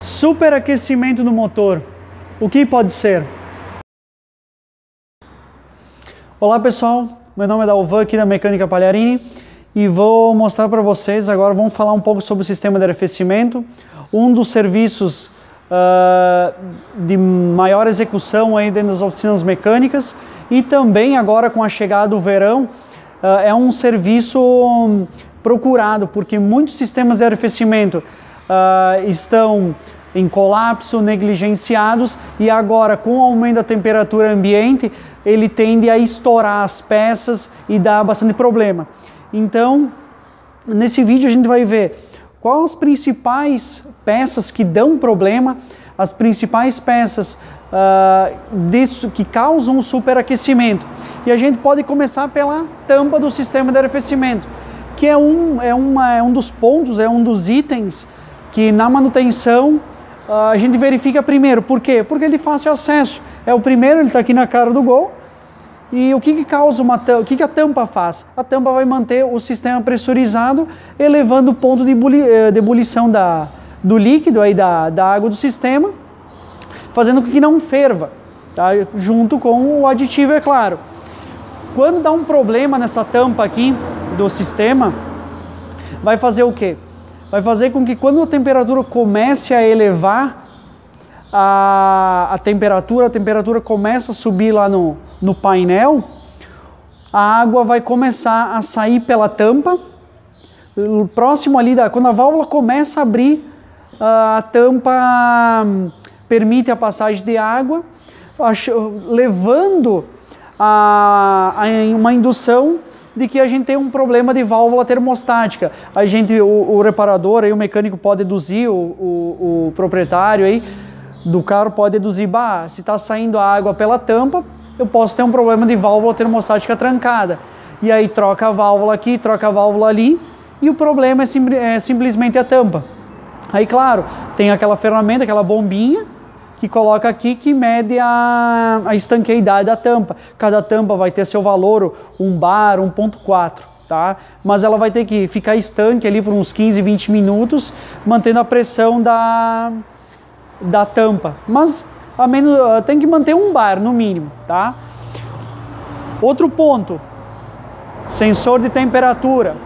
Superaquecimento do motor. O que pode ser? Olá pessoal, meu nome é Dalvan aqui da Mecânica Pagliarini e vou mostrar para vocês agora, vamos falar um pouco sobre o sistema de arrefecimento, um dos serviços de maior execução aí dentro das oficinas mecânicas e também agora com a chegada do verão é um serviço procurado porque muitos sistemas de arrefecimento estão em colapso, negligenciados e agora com o aumento da temperatura ambiente ele tende a estourar as peças e dar bastante problema. Então, nesse vídeo a gente vai ver quais as principais peças que dão problema, as principais peças que causam o superaquecimento. E a gente pode começar pela tampa do sistema de arrefecimento, que é um dos pontos, é um dos itens que na manutenção a gente verifica primeiro. Por quê? Porque ele é fácil acesso. É o primeiro, ele está aqui na cara do Gol. E o que causa uma tampa? O que a tampa faz? A tampa vai manter o sistema pressurizado, elevando o ponto de ebulição do líquido, aí da água do sistema, fazendo com que não ferva, tá? Junto com o aditivo, é claro. Quando dá um problema nessa tampa aqui do sistema, vai fazer o quê? Vai fazer com que quando a temperatura comece a elevar, a temperatura começa a subir lá no painel, a água vai começar a sair pela tampa, próximo ali, quando a válvula começa a abrir, a tampa permite a passagem de água, levando a uma indução de que a gente tem um problema de válvula termostática. O reparador, aí, o mecânico pode deduzir, o proprietário aí do carro pode deduzir, se está saindo a água pela tampa, eu posso ter um problema de válvula termostática trancada. E aí troca a válvula aqui, troca a válvula ali, e o problema é simplesmente a tampa. Aí, claro, tem aquela ferramenta, aquela bombinha, que coloca aqui, que mede a estanqueidade da tampa. Cada tampa vai ter seu valor, 1 bar, 1.4, tá? Mas ela vai ter que ficar estanque ali por uns 15, 20 minutos, mantendo a pressão da tampa. Mas tem que manter 1 bar no mínimo, tá? Outro ponto, sensor de temperatura.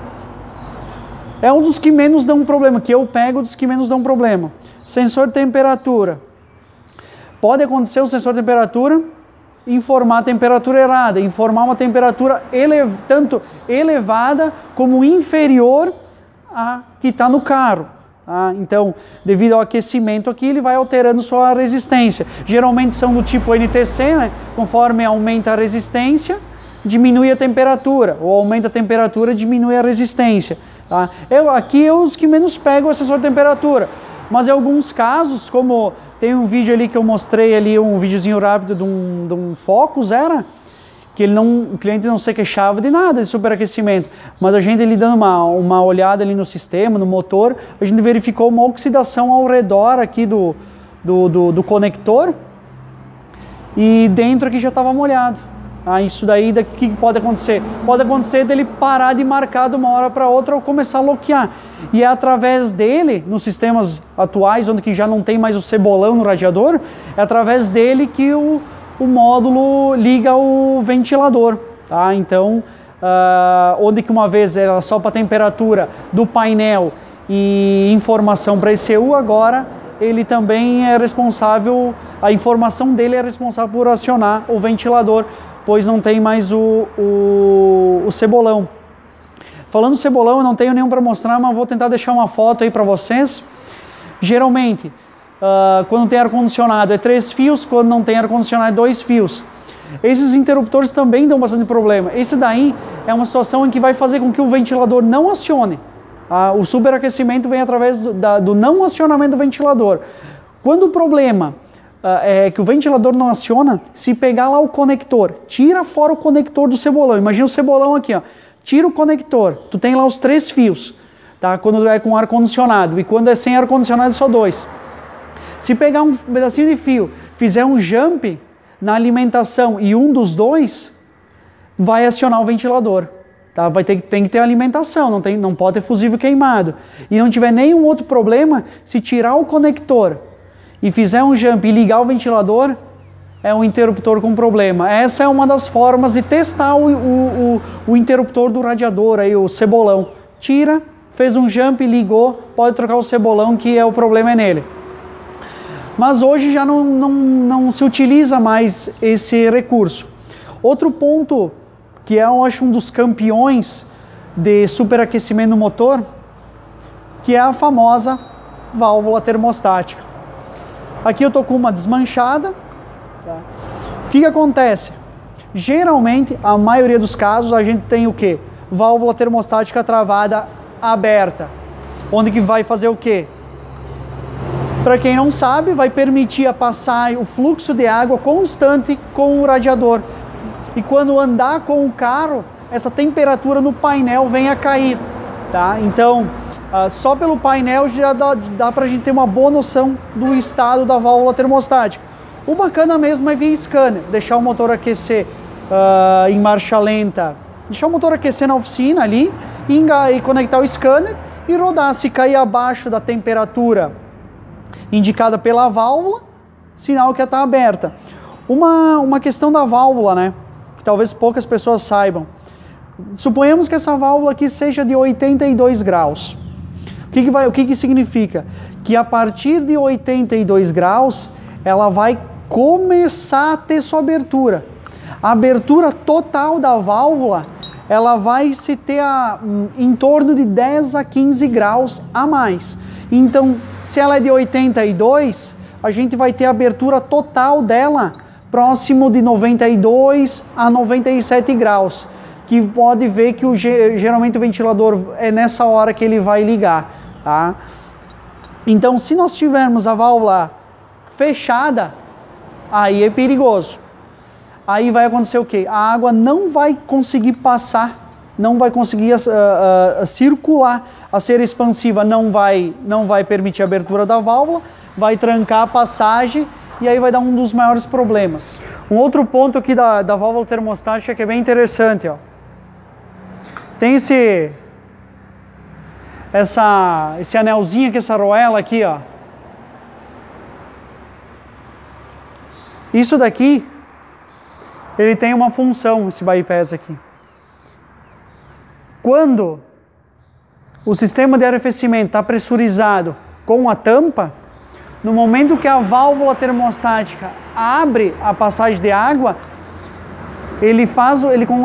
É um dos que menos dão problema, que eu pego dos que menos dão problema. Sensor de temperatura. Pode acontecer o sensor de temperatura informar a temperatura errada, informar uma temperatura tanto elevada como inferior à que está no carro. Tá? Então, devido ao aquecimento aqui, ele vai alterando sua resistência. Geralmente são do tipo NTC, né? Conforme aumenta a resistência, diminui a temperatura, ou aumenta a temperatura, diminui a resistência. Tá? Aqui é os que menos pegam o sensor de temperatura. Mas em alguns casos, como tem um vídeo ali que eu mostrei ali, um videozinho rápido de um Focus, que o cliente não se queixava de nada de superaquecimento, mas a gente ali dando uma olhada ali no sistema, no motor, a gente verificou uma oxidação ao redor aqui do conector e dentro aqui já estava molhado. Isso daí, o que pode acontecer? Pode acontecer dele parar de marcar de uma hora para outra ou começar a loquear. E é através dele, nos sistemas atuais, onde que já não tem mais o cebolão no radiador, é através dele que o módulo liga o ventilador. Tá? Então, onde que uma vez era só para a temperatura do painel e informação para ECU, agora ele também é responsável, a informação dele é responsável por acionar o ventilador, pois não tem mais o cebolão. Falando cebolão, eu não tenho nenhum para mostrar, mas vou tentar deixar uma foto aí para vocês. Geralmente, quando tem ar-condicionado é 3 fios, quando não tem ar-condicionado é 2 fios. Esses interruptores também dão bastante problema. Esse daí é uma situação em que vai fazer com que o ventilador não acione. O superaquecimento vem através do não acionamento do ventilador. Quando o problema é que o ventilador não aciona, se pegar lá o conector, tira fora o conector do cebolão. Imagina o cebolão aqui, ó. Tira o conector, tu tem lá os 3 fios, tá? Quando é com ar-condicionado, e quando é sem ar-condicionado, só 2. Se pegar um pedacinho de fio, fizer um jump na alimentação e um dos 2, vai acionar o ventilador. Tá? Tem que ter alimentação, não pode ter fusível queimado. E não tiver nenhum outro problema, se tirar o conector e fizer um jump e ligar o ventilador, é um interruptor com problema. Essa é uma das formas de testar o interruptor do radiador, aí, o cebolão. Tira, fez um jump, ligou, pode trocar o cebolão, que o problema é nele. Mas hoje já não se utiliza mais esse recurso. Outro ponto, que eu acho um dos campeões de superaquecimento no motor, que é a famosa válvula termostática. Aqui eu estou com uma desmanchada. Tá? O que acontece? Geralmente, a maioria dos casos, a gente tem o quê? Válvula termostática travada aberta. Onde que vai fazer o quê? Para quem não sabe, vai permitir a passagem, o fluxo de água constante com o radiador. E quando andar com o carro, essa temperatura no painel vem a cair. Tá? Então, só pelo painel já dá para a gente ter uma boa noção do estado da válvula termostática. O bacana mesmo é via scanner, deixar o motor aquecer em marcha lenta, deixar o motor aquecer na oficina ali e conectar o scanner e rodar. Se cair abaixo da temperatura indicada pela válvula, sinal que ela está aberta. Uma questão da válvula, né, que talvez poucas pessoas saibam. Suponhamos que essa válvula aqui seja de 82 graus. O que significa? Que a partir de 82 graus, ela vai começar a ter sua abertura. A abertura total da válvula, ela vai se ter em torno de 10 a 15 graus a mais. Então, se ela é de 82, a gente vai ter a abertura total dela próximo de 92 a 97 graus. Que pode ver que geralmente o ventilador é nessa hora que ele vai ligar. Tá? Então, se nós tivermos a válvula fechada, aí é perigoso. Aí vai acontecer o quê? A água não vai conseguir passar, não vai conseguir circular, a ser expansiva não vai permitir a abertura da válvula, vai trancar a passagem e aí vai dar um dos maiores problemas. Um outro ponto aqui da válvula termostática que é bem interessante, ó. Tem esse anelzinho aqui, essa argoela aqui, ó. Isso daqui, ele tem uma função, esse bypass aqui. Quando o sistema de arrefecimento está pressurizado com a tampa, no momento que a válvula termostática abre a passagem de água, ele faz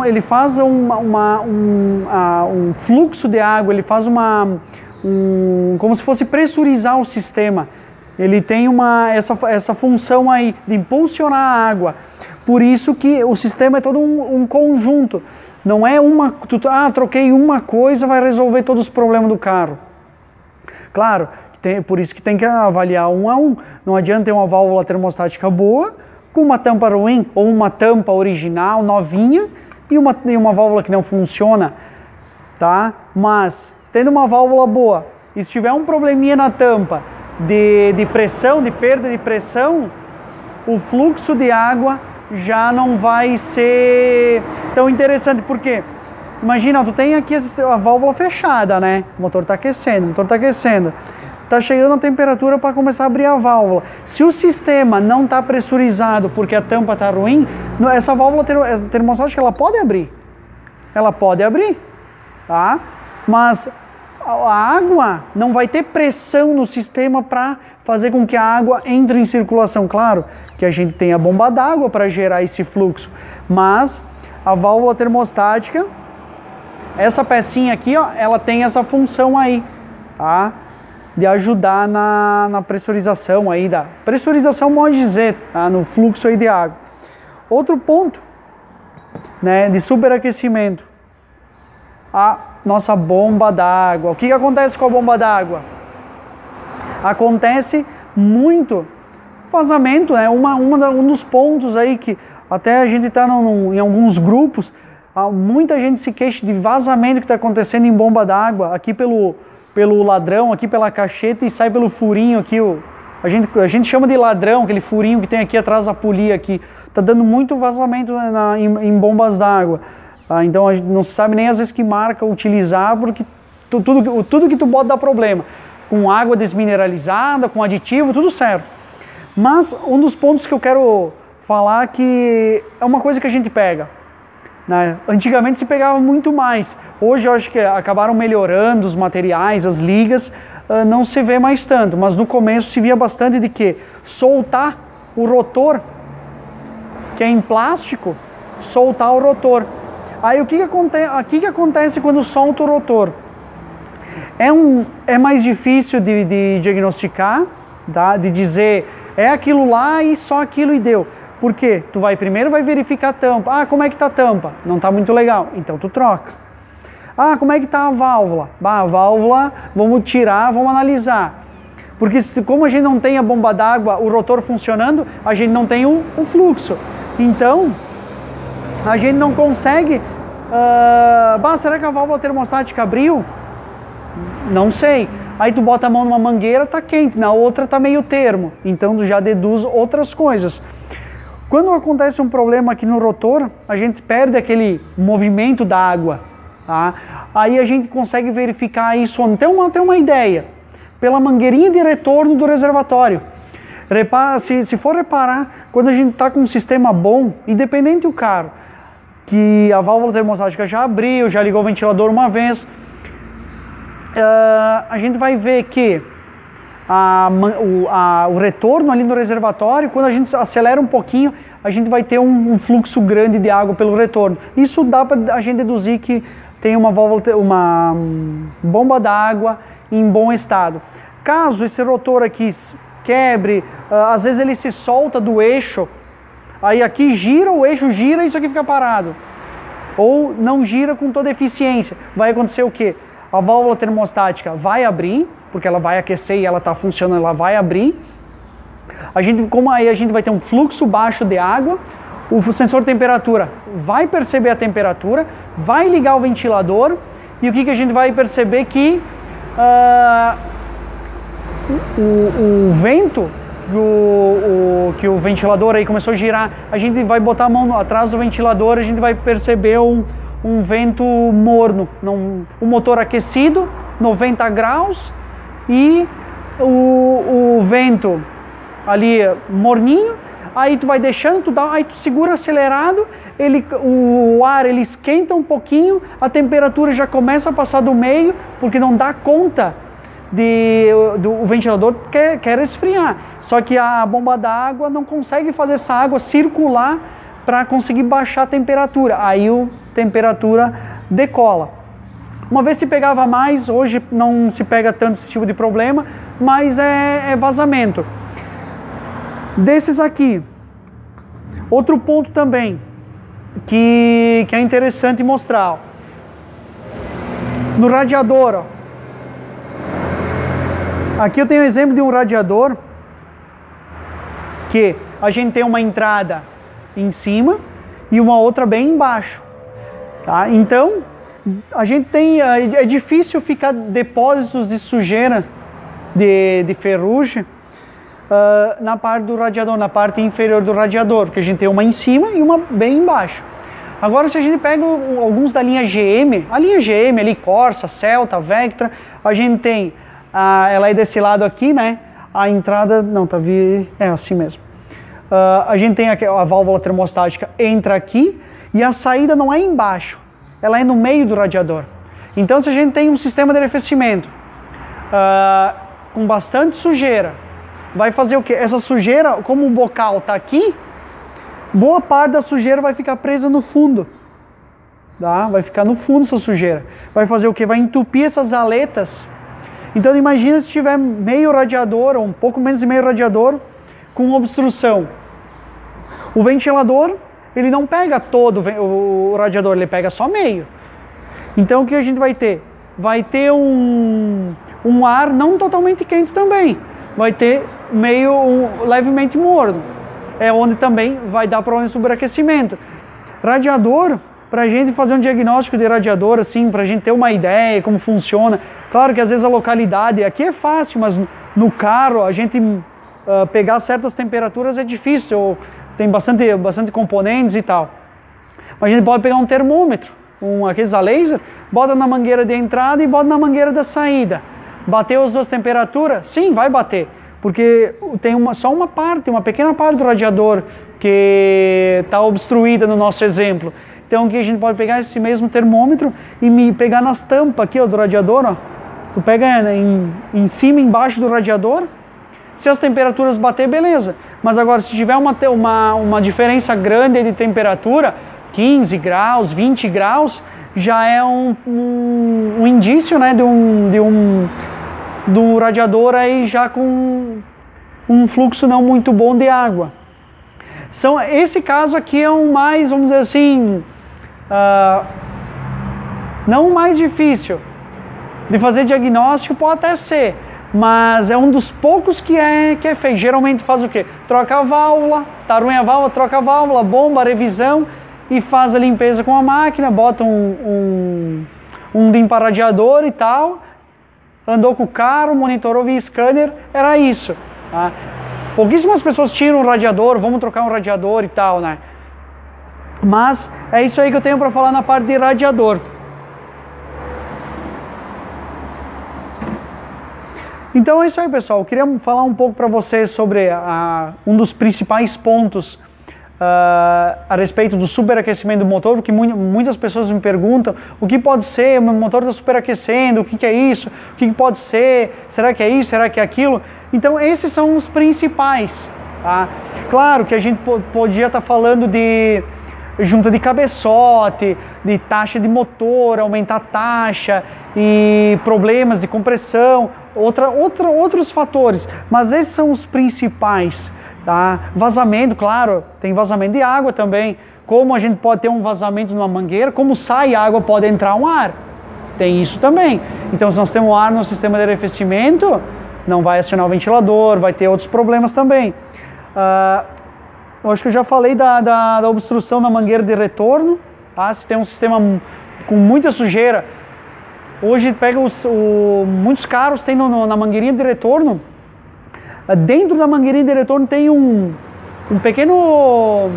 um fluxo de água, ele faz como se fosse pressurizar o sistema. Ele tem essa função aí de impulsionar a água. Por isso que o sistema é todo um conjunto. Não é troquei uma coisa, vai resolver todos os problemas do carro. Claro, por isso que tem que avaliar um a um. Não adianta ter uma válvula termostática boa, com uma tampa ruim, ou uma tampa original, novinha, e uma válvula que não funciona. Tá? Mas, tendo uma válvula boa, e se tiver um probleminha na tampa, de pressão, de perda de pressão, o fluxo de água já não vai ser tão interessante, porque imagina, tu tem aqui a válvula fechada, né? O motor está aquecendo, está chegando a temperatura para começar a abrir a válvula. Se o sistema não está pressurizado porque a tampa está ruim, essa válvula termostática ela pode abrir, tá? Mas a água não vai ter pressão no sistema para fazer com que a água entre em circulação. Claro que a gente tem a bomba d'água para gerar esse fluxo, mas a válvula termostática, essa pecinha aqui, ó, ela tem essa função aí, tá? De ajudar na pressurização aí, pressurização pode dizer, tá? No fluxo aí de água. Outro ponto, né, de superaquecimento, a nossa bomba d'água. O que acontece com a bomba d'água? Acontece muito vazamento, né? Um dos pontos aí que até a gente está em alguns grupos, muita gente se queixa de vazamento que está acontecendo em bomba d'água, aqui pelo ladrão, aqui pela cacheta e sai pelo furinho aqui, a gente chama de ladrão, aquele furinho que tem aqui atrás da polia aqui. Está dando muito vazamento em bombas d'água. Então a gente não sabe nem às vezes que marca utilizar, porque tudo que tu bota dá problema. Com água desmineralizada, com aditivo, tudo certo. Mas um dos pontos que eu quero falar que é uma coisa que a gente pega, né? Antigamente se pegava muito mais. Hoje eu acho que acabaram melhorando os materiais, as ligas, não se vê mais tanto. Mas no começo se via bastante de que soltar o rotor, que é em plástico, soltar o rotor. Aí o que acontece quando solta o rotor? É mais difícil de diagnosticar, tá? De dizer é aquilo lá e só aquilo e deu. Por quê? Tu primeiro vai verificar a tampa. Ah, como é que tá a tampa? Não tá muito legal. Então tu troca. Ah, como é que tá a válvula? A válvula, vamos tirar, vamos analisar. Porque como a gente não tem a bomba d'água, o rotor funcionando, a gente não tem o fluxo. Então, a gente não consegue... será que a válvula termostática abriu? Não sei. Aí tu bota a mão numa mangueira, tá quente, na outra tá meio termo. Então tu já deduz outras coisas. Quando acontece um problema aqui no rotor, a gente perde aquele movimento da água. Tá? Aí a gente consegue verificar isso, até uma ideia, pela mangueirinha de retorno do reservatório. Se for reparar, quando a gente está com um sistema bom, independente do carro, que a válvula termostática já abriu, já ligou o ventilador uma vez, a gente vai ver que o retorno ali no reservatório, quando a gente acelera um pouquinho, a gente vai ter um fluxo grande de água pelo retorno. Isso dá para a gente deduzir que tem uma bomba d'água em bom estado. Caso esse rotor aqui quebre, às vezes ele se solta do eixo, aí aqui gira, o eixo gira e isso aqui fica parado. Ou não gira com toda eficiência. Vai acontecer o quê? A válvula termostática vai abrir, porque ela vai aquecer e ela está funcionando, ela vai abrir. Como aí a gente vai ter um fluxo baixo de água, o sensor de temperatura vai perceber a temperatura, vai ligar o ventilador, e o que a gente vai perceber? Que o vento, que o ventilador aí começou a girar, a gente vai botar a mão atrás do ventilador, a gente vai perceber um vento morno, o motor aquecido, 90 graus, e o vento ali morninho, aí tu vai deixando, aí tu segura acelerado, o ar ele esquenta um pouquinho, a temperatura já começa a passar do meio, porque não dá conta o ventilador quer esfriar. Só que a bomba d'água não consegue fazer essa água circular para conseguir baixar a temperatura. Aí a temperatura decola. Uma vez se pegava mais, hoje não se pega tanto esse tipo de problema, mas é vazamento. Desses aqui, outro ponto também que é interessante mostrar. Ó. No radiador, ó. Aqui eu tenho um exemplo de um radiador que a gente tem uma entrada em cima e uma outra bem embaixo. Tá? Então, a gente tem, é difícil ficar depósitos de sujeira de ferrugem na parte do radiador, na parte inferior do radiador, porque a gente tem uma em cima e uma bem embaixo. Agora, se a gente pega alguns da linha GM, a linha GM ali, Corsa, Celta, Vectra, a gente tem, ela é desse lado aqui, né? A entrada, não, tá assim mesmo. A gente tem a válvula termostática entra aqui e a saída não é embaixo, ela é no meio do radiador. Então, se a gente tem um sistema de arrefecimento com bastante sujeira, vai fazer o quê? Essa sujeira, como o bocal está aqui, boa parte da sujeira vai ficar presa no fundo. Tá? Vai ficar no fundo essa sujeira. Vai fazer o quê? Vai entupir essas aletas. Então imagina se tiver meio radiador, ou um pouco menos de meio radiador, com obstrução. O ventilador, ele não pega todo o radiador, ele pega só meio. Então o que a gente vai ter? Vai ter um ar não totalmente quente também. Vai ter levemente morno. É onde também vai dar problema de superaquecimento. Radiador, para a gente fazer um diagnóstico de radiador, assim, para a gente ter uma ideia como funciona. Claro que às vezes a localidade aqui é fácil, mas no carro a gente pegar certas temperaturas é difícil, tem bastante componentes e tal. Mas a gente pode pegar um termômetro, aqueles a laser, bota na mangueira de entrada e bota na mangueira da saída. Bateu as duas temperaturas? Sim, vai bater. Porque tem só uma pequena parte do radiador que está obstruída no nosso exemplo. Então aqui a gente pode pegar esse mesmo termômetro e pegar nas tampas aqui, ó, do radiador, ó. Tu pega em cima e embaixo do radiador. Se as temperaturas bater, beleza. Mas agora, se tiver uma diferença grande de temperatura, 15 graus, 20 graus, já é um indício, né, do radiador aí já com um fluxo não muito bom de água. Esse caso aqui é um mais, vamos dizer assim, não o mais difícil de fazer diagnóstico, pode até ser, mas é um dos poucos que é feito. Geralmente faz o quê? Troca a válvula, tá ruim a válvula, troca a válvula, bomba, revisão e faz a limpeza com a máquina, bota um limpa-radiador e tal, andou com o carro, monitorou via scanner, era isso. Tá? Pouquíssimas pessoas tiram o radiador, vamos trocar um radiador e tal, né? Mas é isso aí que eu tenho para falar na parte de radiador. Então é isso aí, pessoal. Eu queria falar um pouco para vocês sobre um dos principais pontos a respeito do superaquecimento do motor, porque muitas pessoas me perguntam o que pode ser, o meu motor está superaquecendo, o que é isso, o que pode ser, será que é isso, será que é aquilo? Então esses são os principais. Tá? Claro que a gente podia estar falando de junta de cabeçote, de taxa de motor, aumentar a taxa e problemas de compressão, outros fatores, mas esses são os principais. Tá? Vazamento, claro, tem vazamento de água também. Como a gente pode ter um vazamento numa mangueira, como sai água, pode entrar um ar. Tem isso também. Então, se nós temos ar no sistema de arrefecimento, não vai acionar o ventilador, vai ter outros problemas também. Eu acho que eu já falei da obstrução na mangueira de retorno. Tá? Se tem um sistema com muita sujeira, hoje pega muitos carros tem na mangueirinha de retorno. Dentro da mangueirinha de retorno tem um pequeno...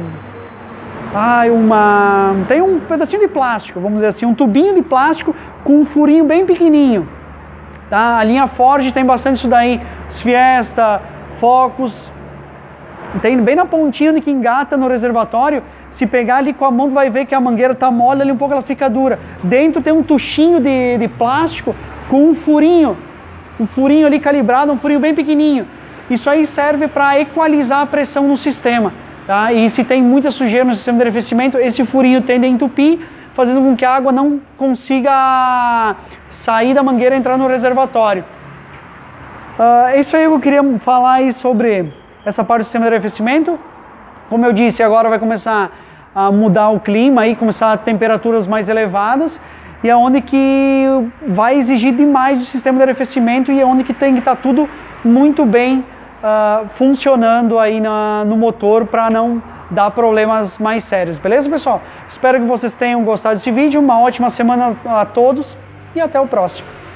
tem um pedacinho de plástico, vamos dizer assim, um tubinho de plástico com um furinho bem pequenininho. Tá? A linha Ford tem bastante isso daí, os Fiesta, Focus, tem bem na pontinha onde que engata no reservatório. Se pegar ali com a mão, tu vai ver que a mangueira tá mole, ali um pouco ela fica dura. Dentro tem um tuchinho de plástico com um furinho ali calibrado, um furinho bem pequenininho. Isso aí serve para equalizar a pressão no sistema. Tá? E se tem muita sujeira no sistema de arrefecimento, esse furinho tende a entupir, fazendo com que a água não consiga sair da mangueira e entrar no reservatório. Isso aí eu queria falar aí sobre essa parte do sistema de arrefecimento. Como eu disse, agora vai começar a mudar o clima, aí, começar a temperaturas mais elevadas, e é onde que vai exigir demais do sistema de arrefecimento e é onde que tem que estar tudo muito bem funcionando aí no motor para não dar problemas mais sérios. Beleza, pessoal? Espero que vocês tenham gostado desse vídeo. Uma ótima semana a todos e até o próximo.